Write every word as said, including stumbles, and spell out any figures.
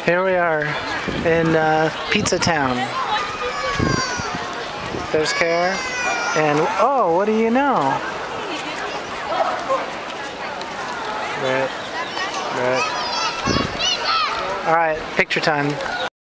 Here we are in uh, Pizza Town. There's Kara, and oh, what do you know? Right, right. All right, picture time.